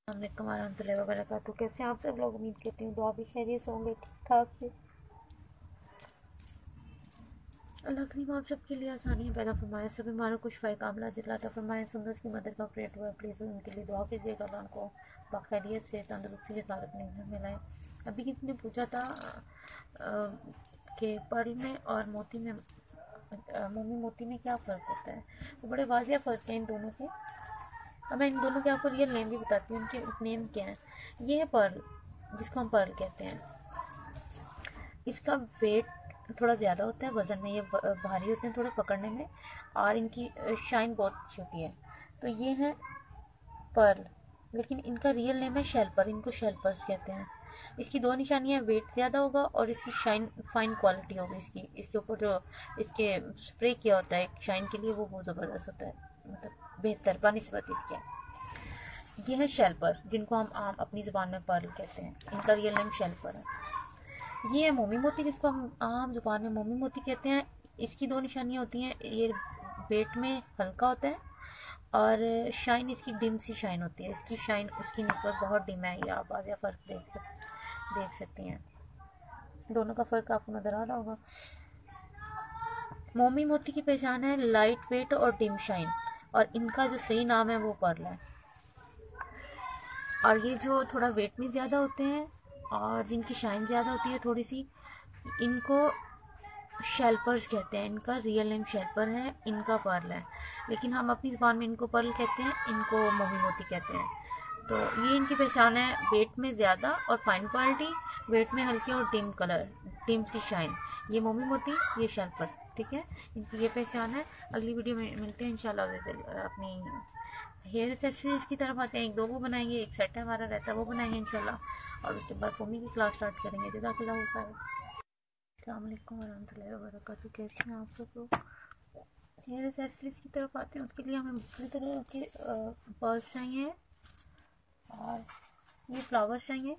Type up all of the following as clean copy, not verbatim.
अस्सलामुअलैकुम warahmatullahi wabarakatuh। कैसे हैं आप सब लोग? उम्मीद करती हूँ दुआ भी खैरियत से होंगे, ठीक ठाक से। अल्लाह करीम आप सबके लिए आसानियाँ पैदा फरमाए, सभी मानो कुछ फ़ाय कामला जिलाता फरमाए। सुंदर की मदद का ऑपरेट हुआ, प्लीज़ उनके लिए दुआ कीजिएगा, अल्लाह उनको बाखैरियत से तंदुरुस्ती के साथ अपने घर में लाए। अभी किसी ने पूछा था कि पर्ल में और मोती में मोमी मोती में क्या फ़र्क होता है। तो बड़े वाज़िया फ़र्क है इन दोनों के। अब मैं इन दोनों के आपको रियल नेम भी बताती हूँ, उनके नेम क्या है। ये है पर्ल, जिसको हम पर्ल कहते हैं। इसका वेट थोड़ा ज़्यादा होता है, वज़न में ये भारी होते हैं थोड़ा पकड़ने में, और इनकी शाइन बहुत अच्छी होती है। तो ये है पर्ल, लेकिन इनका रियल नेम है शेल्पर। इनको शेल्पर्स कहते हैं। इसकी दो निशानियाँ, वेट ज़्यादा होगा और इसकी शाइन फाइन क्वालिटी होगी। इसके ऊपर जो इसके स्प्रे किया होता है शाइन के लिए, वो बहुत ज़बरदस्त होता है, मतलब बेहतर बनिस्बत इसके। ये है शेल्पर, जिनको हम आम अपनी ज़ुबान में पर्ल कहते हैं। इनका रियल नेम शेल्पर है। ये है मोमी मोती, जिसको हम आम जुबान में मोमी मोती कहते हैं। इसकी दो निशानियाँ होती हैं, ये वेट में हल्का होता है और शाइन इसकी डिम सी शाइन होती है। इसकी शाइन उसकी निस्बत बहुत डिम है। ये आप आगे फ़र्क देख सकती हैं। दोनों का फ़र्क आपको नज़र आ रहा होगा। मोमी मोती की पहचान है लाइट वेट और डिम शाइन, और इनका जो सही नाम है वो पर्ल है। और ये जो थोड़ा वेट में ज़्यादा होते हैं और जिनकी शाइन ज़्यादा होती है थोड़ी सी, इनको शेल्पर्स कहते हैं। इनका रियल नेम शेल्पर है, इनका पर्ल है, लेकिन हम अपनी ज़ुबान में इनको पर्ल कहते हैं, इनको मोमी मोती कहते हैं। तो ये इनकी पहचान है वेट में ज़्यादा और फाइन क्वालिटी, वेट में हल्की और डिम कलर, डिम सी शाइन। ये मोमी मोती, ये शेल्पर, ठीक है। इनकी ये पहचान है। अगली वीडियो में मिलते हैं इंशाल्लाह। अपनी हेयर एक्सेसरीज की तरफ आते हैं। एक दो वो बनाएंगे, एक सेट हमारा रहता है वो बनाएंगे इंशाल्लाह, और उसके बाद फोमी की क्लास स्टार्ट करेंगे। जज़ाकल्लाहु खैर। अस्सलाम वालेकुम वरहमतुल्लाहि वबरकातुहू। कैसे हैं आप सब लोग? हेयर एक्सेसरीज की तरफ आते हैं। उसके लिए हमें मुख्तलिफ तरह के पर्ल्स चाहिए और ये फ्लावर्स चाहिए।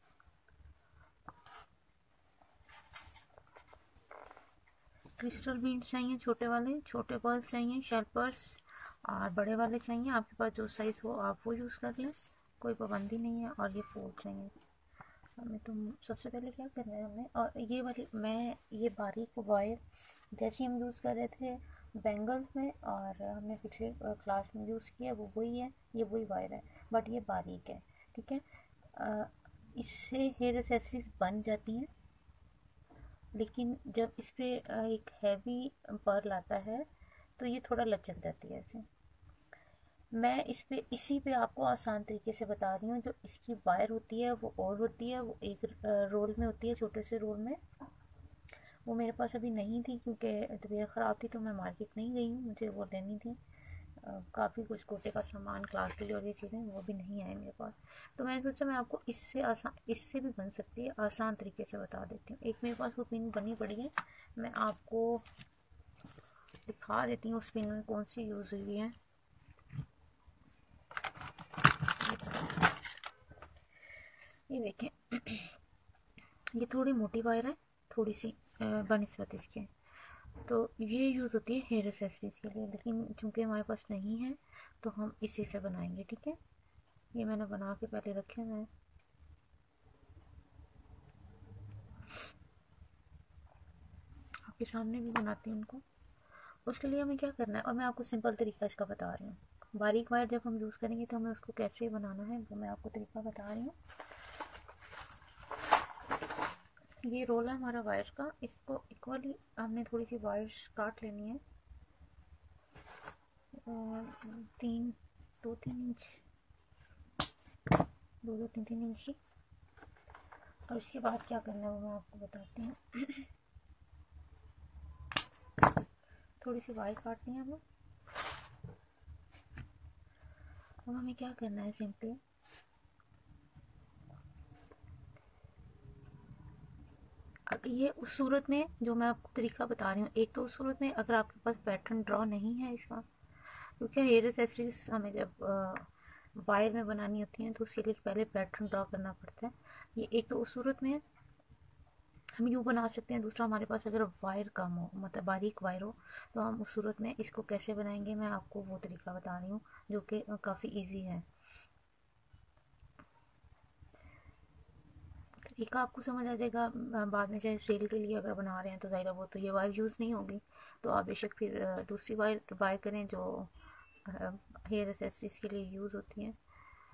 क्रिस्टल बीड्स चाहिए, छोटे वाले छोटे पर्ल्स चाहिए, शेल्पर्स, और बड़े वाले चाहिए। आपके पास जो साइज़ हो आप वो यूज़ कर लें, कोई पाबंदी नहीं है। और ये फूल चाहिए हमें। तो सबसे पहले क्या करना है हमें, और ये वाली मैं ये बारीक वायर जैसे हम यूज़ कर रहे थे बैंगल्स में, और हमने पिछले क्लास में यूज़ किया वो वही है, ये वही वायर है, बट ये बारीक है, ठीक है। इससे हेयर एक्सेसरीज बन जाती हैं, लेकिन जब इस पर एक हैवी पर्ल आता है तो ये थोड़ा लचक जाती है ऐसे। मैं इसी पे आपको आसान तरीके से बता रही हूँ। जो इसकी वायर होती है वो और होती है, वो एक रोल में होती है, छोटे से रोल में। वो मेरे पास अभी नहीं थी क्योंकि तबीयत ख़राब थी, तो मैं मार्केट नहीं गई हूँ, मुझे वो लेनी थी। काफ़ी कुछ कोटे का सामान क्लास के लिए और ये चीज़ें वो भी नहीं आए मेरे पास। तो मैंने सोचा मैं आपको इससे भी बन सकती है, आसान तरीके से बता देती हूँ। एक मेरे पास वो पिन बनी पड़ी है, मैं आपको दिखा देती हूँ उस पिन में कौन सी यूज़ हुई है। ये देखें, ये थोड़ी मोटी वायर है, थोड़ी सी बनिस्बत इसके। तो ये यूज़ होती है हेयर एक्सेसरीज के लिए, लेकिन चूंकि हमारे पास नहीं है तो हम इसी से बनाएंगे, ठीक है। ये मैंने बना के पहले रखे हैं, आपके सामने भी बनाती हूँ उनको। उसके लिए हमें क्या करना है, और मैं आपको सिंपल तरीका इसका बता रही हूँ। बारीक वायर जब हम यूज़ करेंगे तो हमें उसको कैसे बनाना है वो मैं आपको तरीका बता रही हूँ। ये रोल है हमारा वायर का, इसको इक्वली हमने थोड़ी सी वायर्स काट लेनी है, 2-3 इंच, 2-3 इंच की। और उसके बाद क्या करना है वो मैं आपको बताती हूँ। थोड़ी सी वायर काटनी है हमें। अब हमें क्या करना है, सिंपली ये उस सूरत में जो मैं आपको तरीका बता रही हूँ। एक तो उस सूरत में अगर आपके पास पैटर्न ड्रॉ नहीं है इसका, क्योंकि हेयर एक्सेसरीज हमें जब वायर में बनानी होती हैं तो उसके लिए पहले पैटर्न ड्रॉ करना पड़ता है। ये एक तो उस सूरत में हम यूँ बना सकते हैं। दूसरा, हमारे पास अगर वायर कम हो, मतलब बारीक वायर हो, तो हम उस सूरत में इसको कैसे बनाएंगे मैं आपको वो तरीका बता रही हूँ, जो कि काफ़ी इजी है। तरीका आपको समझ आ जाएगा बाद में, चाहे सेल के लिए अगर बना रहे हैं तो ज़ाहिर है वो तो ये वायर यूज़ नहीं होगी, तो आप बेशक फिर दूसरी वायर बाय करें जो हेयर एसेसरीज के लिए यूज़ होती हैं।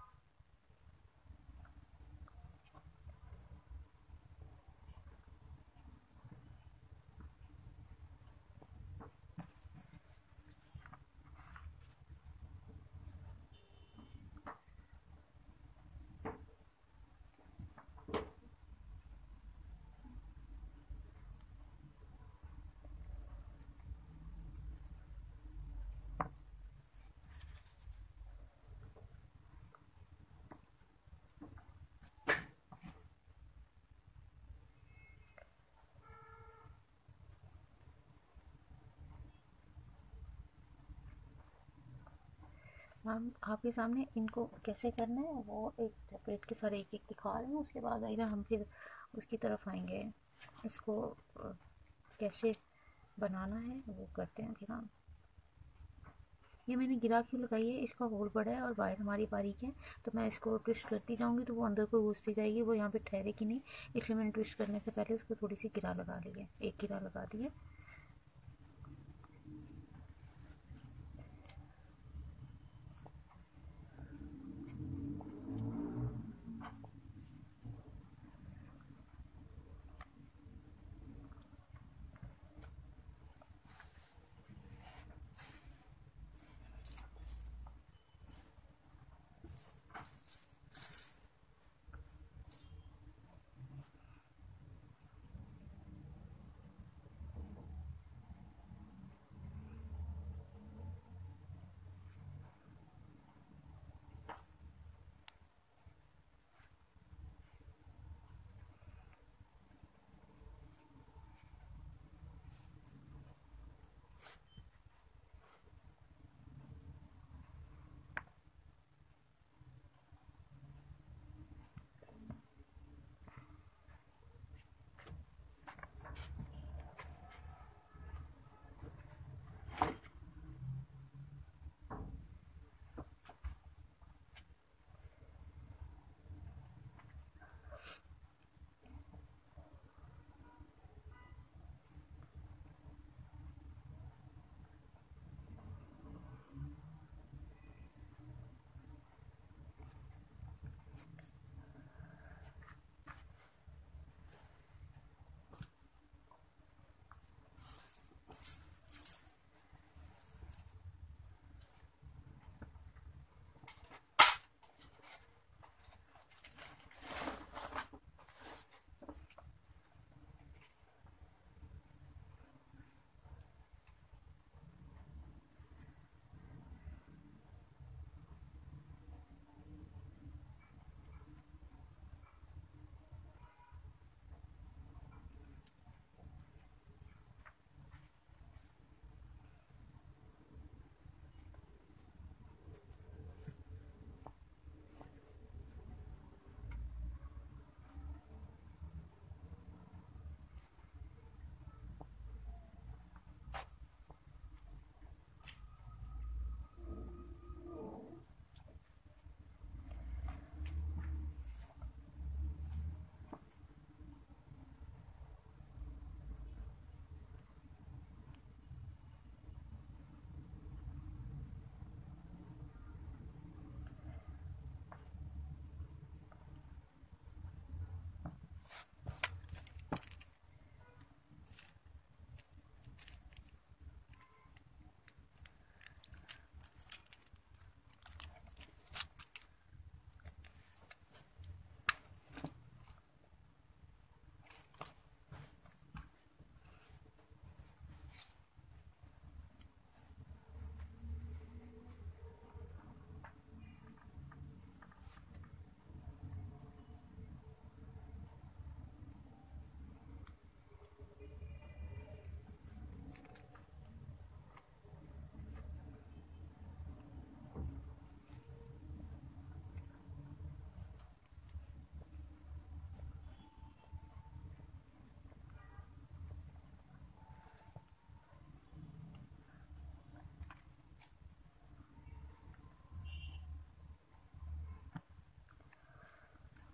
हम आपके सामने इनको कैसे करना है वो एक डेकोरेट के सारे एक एक दिखा रहे हैं, उसके बाद आइए हम फिर उसकी तरफ आएंगे। इसको कैसे बनाना है वो करते हैं फिर हम। ये मैंने गिरा क्यों लगाई है, इसका होल बड़ा है और वायर हमारी बारीक है, तो मैं इसको ट्विस्ट करती जाऊंगी तो वो अंदर को घुसती जाएगी, वो यहाँ पे ठहरेगी नहीं, इसलिए मैंने ट्विस्ट करने से पहले उसको थोड़ी सी गिरा लगा ली है, एक गिरा लगा दी है।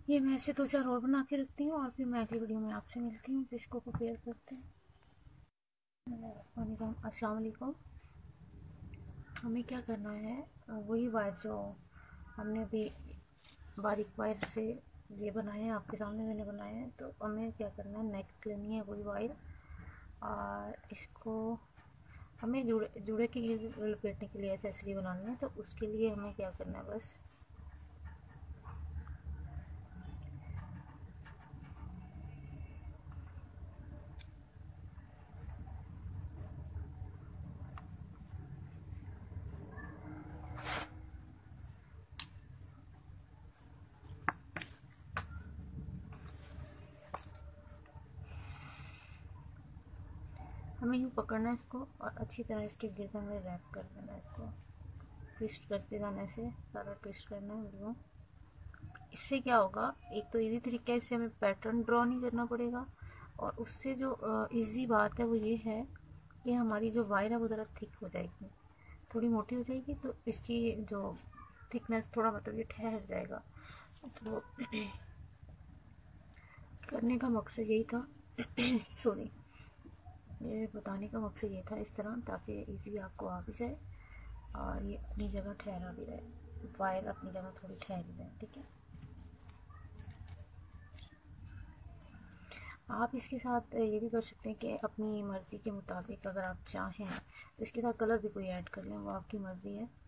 ये मैं ऐसे 2-4 और बना के रखती हूँ और फिर मैं अगली वीडियो में आपसे मिलती हूँ, फिर इसको प्रिपेयर करते हैं। अस्सलाम वालेकुम। हमें क्या करना है, वही वायर जो हमने अभी बारीक वायर से ये बनाए हैं, आपके सामने मैंने बनाए हैं, तो हमें क्या करना है, नेक लेनी है वही वायर और इसको हमें जुड़े जुड़े के लिए लपेटने के लिए एक्सेसरी बनानी है। तो उसके लिए हमें क्या करना है, बस हमें यूँ पकड़ना है इसको और अच्छी तरह इसके गिरदन में रैप कर देना है, इसको ट्विस्ट करते जाना, ऐसे सारा ट्विस्ट करना है वीडियो। इससे क्या होगा, एक तो इजी तरीका है, इससे हमें पैटर्न ड्रॉ नहीं करना पड़ेगा, और उससे जो इजी बात है वो ये है कि हमारी जो वायर है वो ज़रा थिक हो जाएगी, थोड़ी मोटी हो जाएगी, तो इसकी जो थिकनेस थोड़ा मतलब ये ठहर जाएगा। तो करने का मकसद यही था सॉरी, ये बताने का मकसद ये था इस तरह, ताकि इजी आपको आ भी जाए और ये अपनी जगह ठहरा भी रहे, वायर अपनी जगह थोड़ी ठहरी रहे। ठीक है, आप इसके साथ ये भी कर सकते हैं कि अपनी मर्ज़ी के मुताबिक अगर आप चाहें तो इसके साथ कलर भी कोई ऐड कर लें, वो आपकी मर्ज़ी है।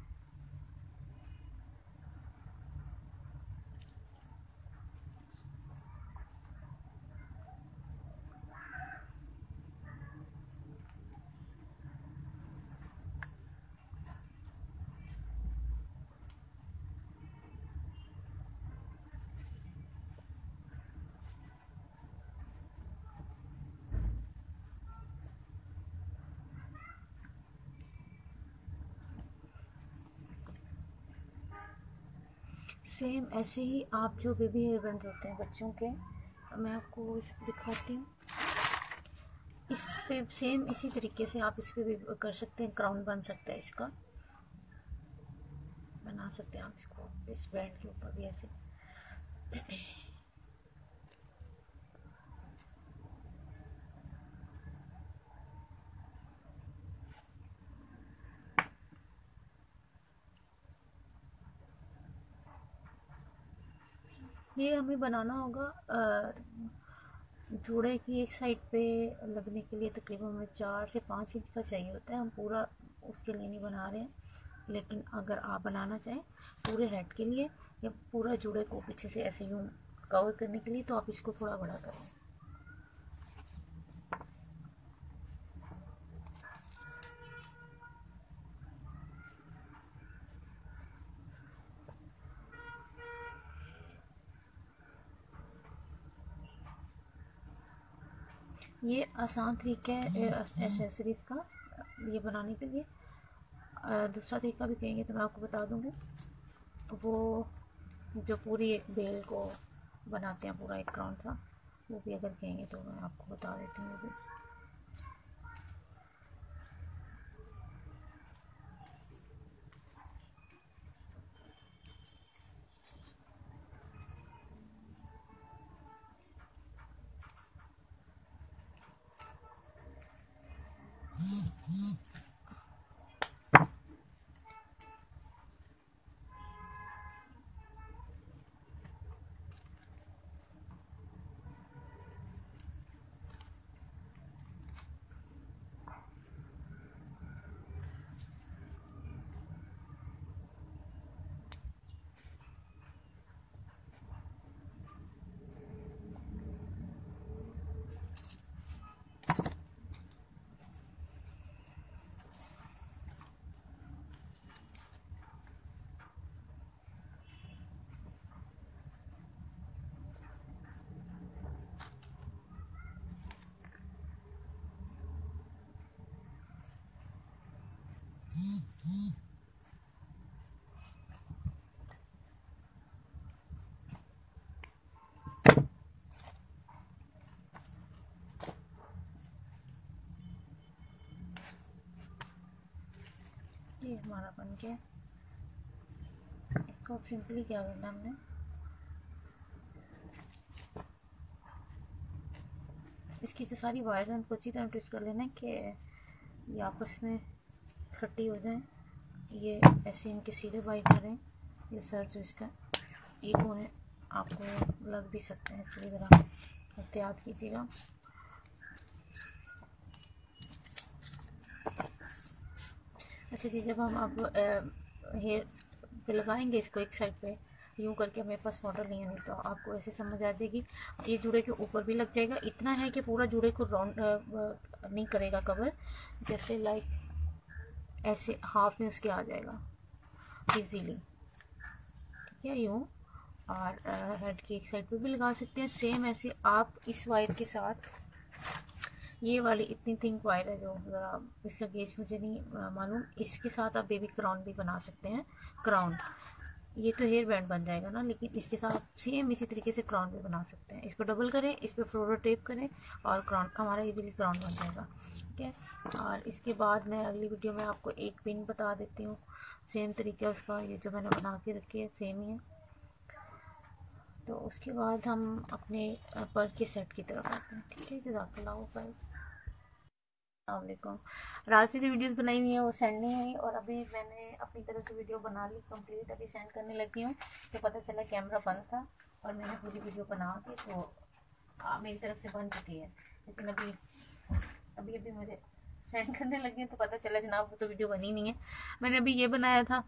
सेम ऐसे ही आप जो बेबी हेयर बैंड होते हैं बच्चों के, मैं आपको दिखाती हूँ, इस पे सेम इसी तरीके से आप इस पे भी कर सकते हैं, क्राउन बन सकता है, इसका बना सकते हैं आप इसको इस बैंड के ऊपर भी ऐसे। ये हमें बनाना होगा जोड़े की एक साइड पे लगने के लिए तकरीबन हमें 4 से 5 इंच का चाहिए होता है। हम पूरा उसके लिए नहीं बना रहे हैं, लेकिन अगर आप बनाना चाहें पूरे हेड के लिए या पूरा जोड़े को पीछे से ऐसे यूँ कवर करने के लिए, तो आप इसको थोड़ा बड़ा करें। ये आसान तरीका है एसेसरीज़ का ये बनाने के लिए। दूसरा तरीका भी कहेंगे तो मैं आपको बता दूँगी, वो जो पूरी एक बेल को बनाते हैं, पूरा एक क्राउन सा, वो भी अगर कहेंगे तो मैं आपको बता देती हूँ वो भी। ये हमारा बन गया। इसको अब सिंपली क्या करना है, हमने इसकी जो सारी वायर्स हैं उनको अच्छी तरह ट्विस्ट कर लेना है कि ये आपस में इकट्ठी हो जाएं। ये ऐसे इनके सीधे बाइक आ रहे हैं। ये सर जो इसका ये कोने आपको लग भी सकते हैं, इसलिए ज़रा एहतियात कीजिएगा। अच्छा जी, जब हम अब हेयर पे लगाएंगे इसको एक साइड पे यूँ करके, मेरे पास मॉडल नहीं है, नहीं तो आपको ऐसे समझ आ जाएगी। ये जूड़े के ऊपर भी लग जाएगा। इतना है कि पूरा जूड़े को राउंड नहीं करेगा कवर, जैसे लाइक ऐसे हाफ में उसके आ जाएगा इजीली, ठीक है, यूँ। और हेड की एक साइड पे भी लगा सकते हैं सेम ऐसे। आप इस वायर के साथ ये वाली इतनी थिंक वायर है जो ज़रा इसका गेज मुझे नहीं मालूम, इसके साथ आप बेबी क्राउन भी बना सकते हैं। क्राउन ये तो हेयर बैंड बन जाएगा ना, लेकिन इसके साथ सेम इसी तरीके से क्राउन भी बना सकते हैं। इसको डबल करें, इस पर फ्लोरो टेप करें और क्राउन हमारा इजीली क्राउन बन जाएगा, ठीक है। और इसके बाद मैं अगली वीडियो में आपको एक पिन बता देती हूँ, सेम तरीका उसका, ये जो मैंने बना के रखी है सेम ही है। तो उसके बाद हम अपने पर्ल के सेट की तरफ आते हैं, ठीक है। जज़ाकल्लाह खैर। अस्सलाम। रात से जो वीडियोस बनाई हुई हैं वो सेंड नहीं हुई, और अभी मैंने अपनी तरफ से वीडियो बना ली कंप्लीट, अभी सेंड करने लगी हूँ। तो पता चला कैमरा बंद था और मैंने पूरी वीडियो बना के तो मेरी तरफ से बन चुकी है, लेकिन अभी अभी मुझे सेंड करने लगी है तो पता चला जनाब वो तो वीडियो बनी नहीं है। मैंने अभी ये बनाया था,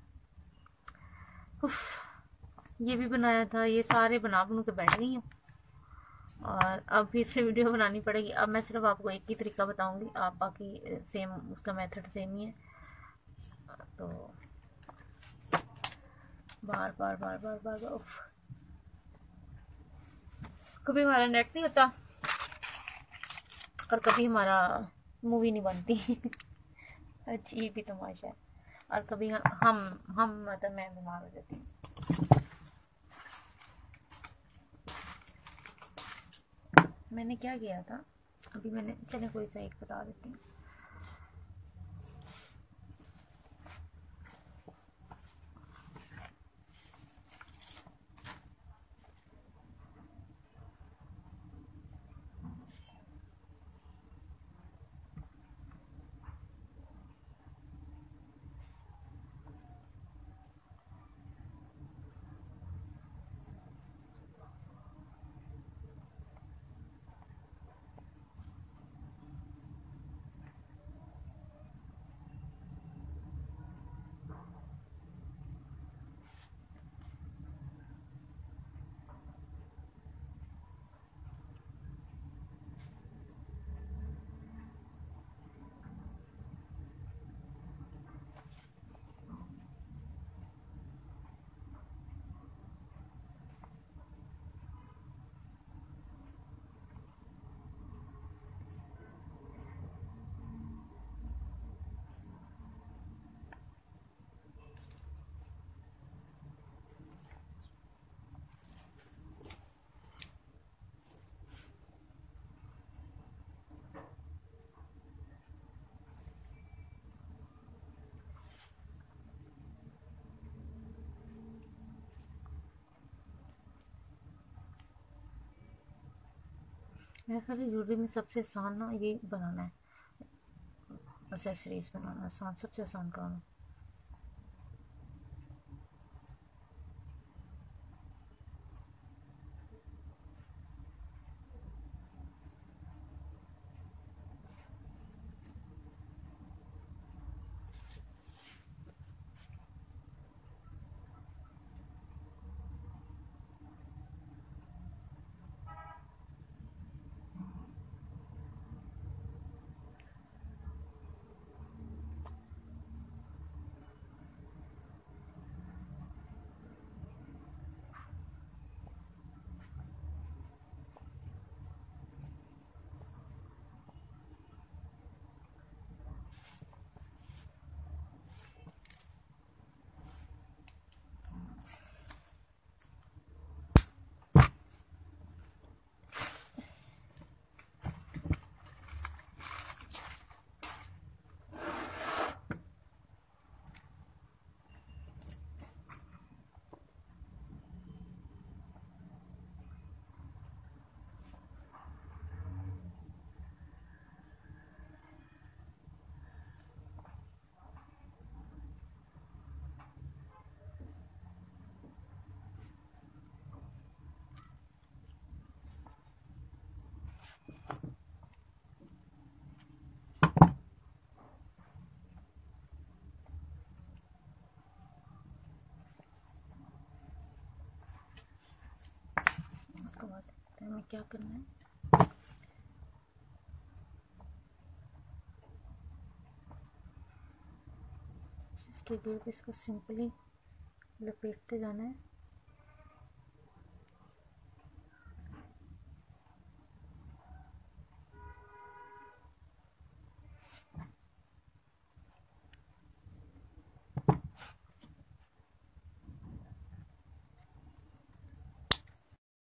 ये भी बनाया था, ये सारे बना के बैठ गई हूँ और अब फिर से वीडियो बनानी पड़ेगी। अब मैं सिर्फ आपको एक ही तरीका बताऊंगी, आप बाकी सेम उसका मेथड सेम ही है। तो बार बार बार बार बार, बार कभी हमारा नेट नहीं होता और कभी हमारा मूवी नहीं बनती अजीब भी तमाशा है। और कभी हम मतलब मैं बीमार हो जाती हूँ। मैंने क्या किया था अभी, मैंने चले कोई सा एक बता देती हूँ। मेरे ख्याल ज्वेलरी में सबसे आसान ना ये बनाना है, एक्सेसरीज बनाना आसान, सबसे आसान काम है। क्या करना है, इसको सिंपली लपेटते जाना है।